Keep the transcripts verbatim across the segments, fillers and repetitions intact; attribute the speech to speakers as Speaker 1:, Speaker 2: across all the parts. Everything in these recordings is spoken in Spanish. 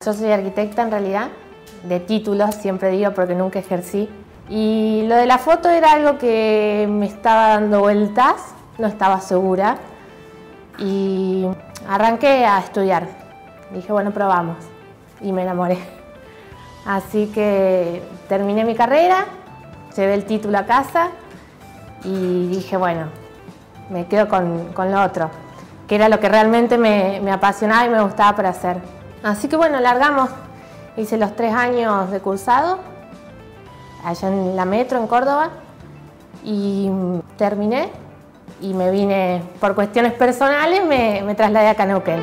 Speaker 1: Yo soy arquitecta en realidad, de título, siempre digo, porque nunca ejercí. Y lo de la foto era algo que me estaba dando vueltas, no estaba segura. Y arranqué a estudiar. Dije, bueno, probamos. Y me enamoré. Así que terminé mi carrera, llevé el título a casa y dije, bueno, me quedo con, con lo otro, que era lo que realmente me, me apasionaba y me gustaba por hacer. Así que bueno, largamos. Hice los tres años de cursado, allá en la Metro, en Córdoba, y terminé y me vine, por cuestiones personales, me, me trasladé acá a Neuquén.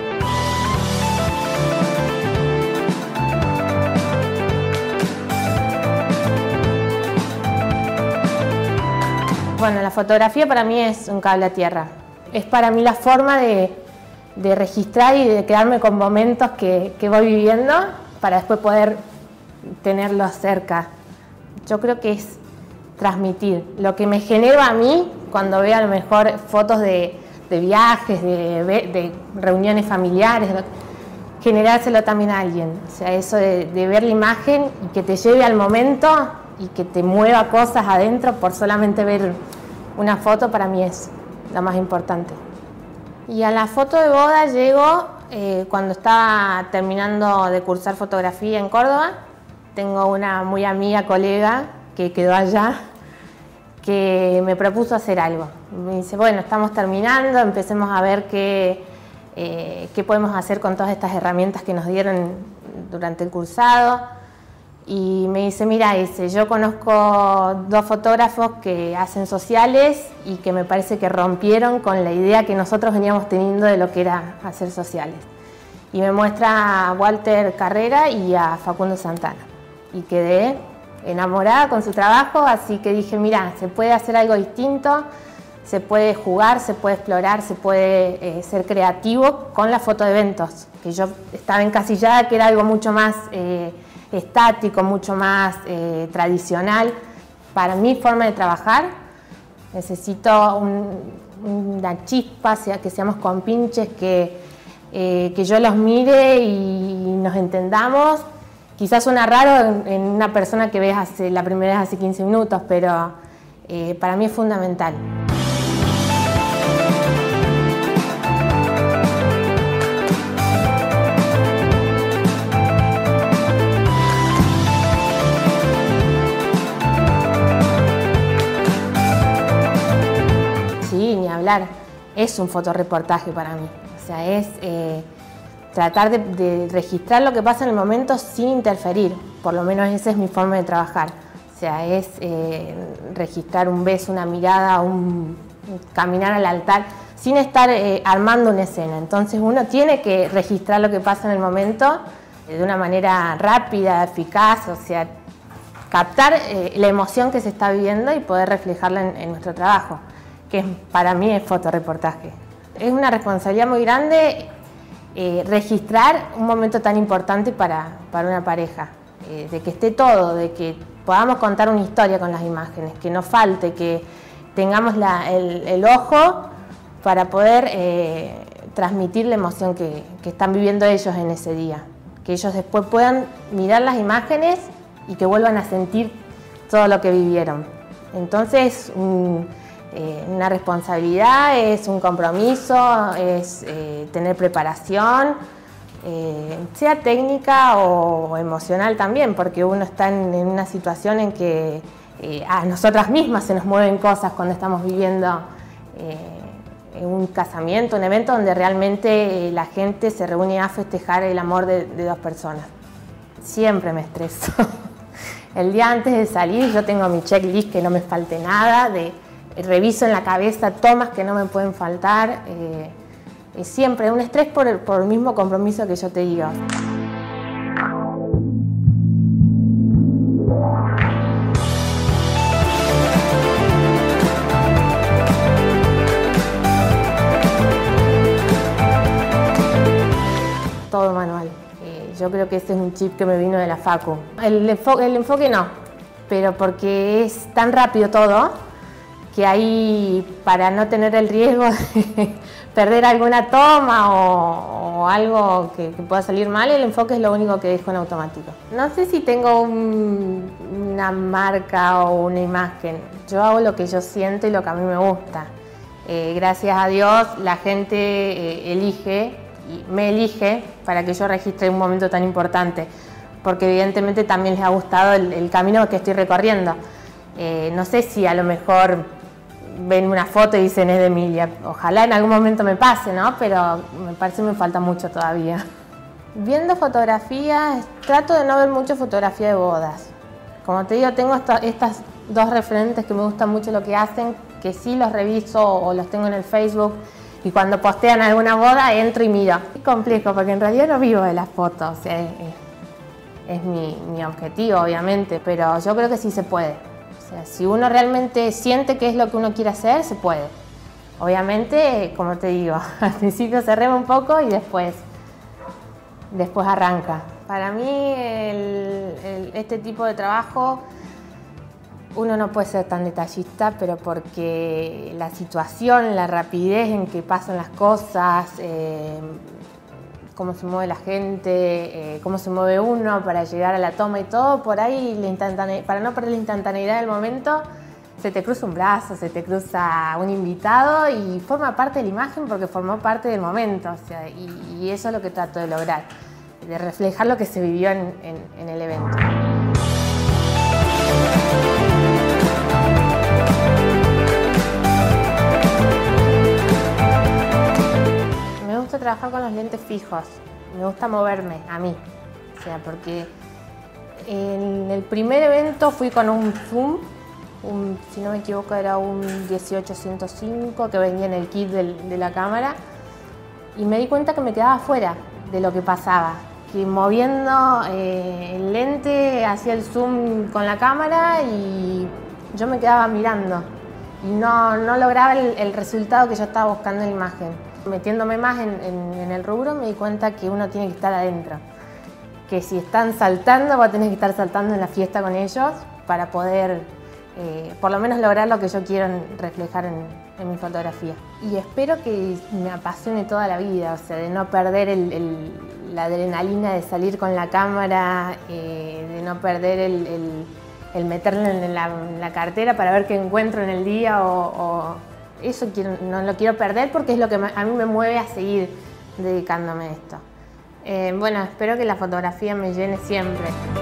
Speaker 1: Bueno, la fotografía para mí es un cable a tierra. Es para mí la forma de, de registrar y de quedarme con momentos que, que voy viviendo para después poder tenerlos cerca. Yo creo que es transmitir lo que me genera a mí cuando veo a lo mejor fotos de, de viajes, de, de reuniones familiares, generárselo también a alguien. O sea, eso de, de ver la imagen y que te lleve al momento y que te mueva cosas adentro por solamente ver una foto, para mí es lo más importante. Y a la foto de boda llego eh, cuando estaba terminando de cursar fotografía en Córdoba. Tengo una muy amiga, colega, que quedó allá, que me propuso hacer algo. Me dice, bueno, estamos terminando, empecemos a ver qué, eh, qué podemos hacer con todas estas herramientas que nos dieron durante el cursado. Y me dice, mira, dice, yo conozco dos fotógrafos que hacen sociales y que me parece que rompieron con la idea que nosotros veníamos teniendo de lo que era hacer sociales. Y me muestra a Walter Carrera y a Facundo Santana. Y quedé enamorada con su trabajo, así que dije, mira, se puede hacer algo distinto, se puede jugar, se puede explorar, se puede eh, ser creativo con la foto de eventos, que yo estaba encasillada, que era algo mucho más eh, estático, mucho más eh, tradicional. Para mi forma de trabajar necesito un, una chispa, sea, que seamos compinches, que, eh, que yo los mire y nos entendamos. Quizás suena raro en, en una persona que ves hace, la primera vez hace quince minutos, pero eh, para mí es fundamental. Sí, ni hablar. Es un fotoreportaje para mí. O sea, es eh, tratar de, de registrar lo que pasa en el momento sin interferir. Por lo menos esa es mi forma de trabajar. O sea, es eh, registrar un beso, una mirada, un, un caminar al altar, sin estar eh, armando una escena. Entonces uno tiene que registrar lo que pasa en el momento eh, de una manera rápida, eficaz, o sea, captar eh, la emoción que se está viviendo y poder reflejarla en, en nuestro trabajo, que para mí es fotoreportaje. Es una responsabilidad muy grande eh, registrar un momento tan importante para, para una pareja, eh, de que esté todo, de que podamos contar una historia con las imágenes, que no falte, que tengamos la, el, el ojo para poder eh, transmitir la emoción que, que están viviendo ellos en ese día, que ellos después puedan mirar las imágenes y que vuelvan a sentir todo lo que vivieron. Entonces, un, Eh, una responsabilidad, es un compromiso, es eh, tener preparación, eh, sea técnica o emocional también, porque uno está en, en una situación en que eh, a nosotras mismas se nos mueven cosas cuando estamos viviendo eh, un casamiento, un evento donde realmente eh, la gente se reúne a festejar el amor de, de dos personas. Siempre me estreso. El día antes de salir yo tengo mi checklist, que no me falte nada, de reviso en la cabeza tomas que no me pueden faltar. Eh, es siempre un estrés por el, por el mismo compromiso que yo te digo. Todo manual. Eh, yo creo que ese es un chip que me vino de la facu. El, enfo el enfoque no, pero porque es tan rápido todo, que ahí para no tener el riesgo de perder alguna toma o, o algo que, que pueda salir mal, el enfoque es lo único que dejo en automático. No sé si tengo un, una marca o una imagen, yo hago lo que yo siento y lo que a mí me gusta. Eh, gracias a Dios la gente eh, elige, y me elige para que yo registre un momento tan importante, porque evidentemente también les ha gustado el, el camino que estoy recorriendo. Eh, no sé si a lo mejor ven una foto y dicen es de Emilia, ojalá en algún momento me pase, ¿no? Pero me parece que me falta mucho todavía. Viendo fotografías, trato de no ver mucho fotografía de bodas. Como te digo, tengo esta, estas dos referentes que me gustan mucho lo que hacen, que sí los reviso o los tengo en el Facebook, y cuando postean alguna boda entro y miro. Es complejo porque en realidad no vivo de las fotos, o sea, es, es mi, mi objetivo obviamente, pero yo creo que sí se puede. O sea, si uno realmente siente que es lo que uno quiere hacer, se puede. Obviamente, como te digo, al principio se rema un poco y después, después arranca. Para mí, el, el, este tipo de trabajo, uno no puede ser tan detallista, pero porque la situación, la rapidez en que pasan las cosas, eh, cómo se mueve la gente, eh, cómo se mueve uno para llegar a la toma y todo, por ahí la instantane- para no perder la instantaneidad del momento, se te cruza un brazo, se te cruza un invitado y forma parte de la imagen porque formó parte del momento, o sea, y, y eso es lo que trato de lograr, de reflejar lo que se vivió en, en, en el evento. Me gusta trabajar con los lentes fijos, me gusta moverme a mí, o sea, porque en el primer evento fui con un zoom, un, si no me equivoco era un dieciocho ciento cinco que venía en el kit del, de la cámara, y me di cuenta que me quedaba fuera de lo que pasaba, que moviendo eh, el lente hacía el zoom con la cámara y yo me quedaba mirando y no, no lograba el, el resultado que yo estaba buscando en la imagen. Metiéndome más en, en, en el rubro me di cuenta que uno tiene que estar adentro, que si están saltando va a tener que estar saltando en la fiesta con ellos para poder eh, por lo menos lograr lo que yo quiero reflejar en, en mi fotografía. Y espero que me apasione toda la vida, o sea, de no perder el, el, la adrenalina de salir con la cámara, eh, de no perder el, el, el meterlo en la, en la cartera para ver qué encuentro en el día o, o eso quiero, no lo quiero perder porque es lo que a mí me mueve a seguir dedicándome a esto. Eh, bueno, espero que la fotografía me llene siempre.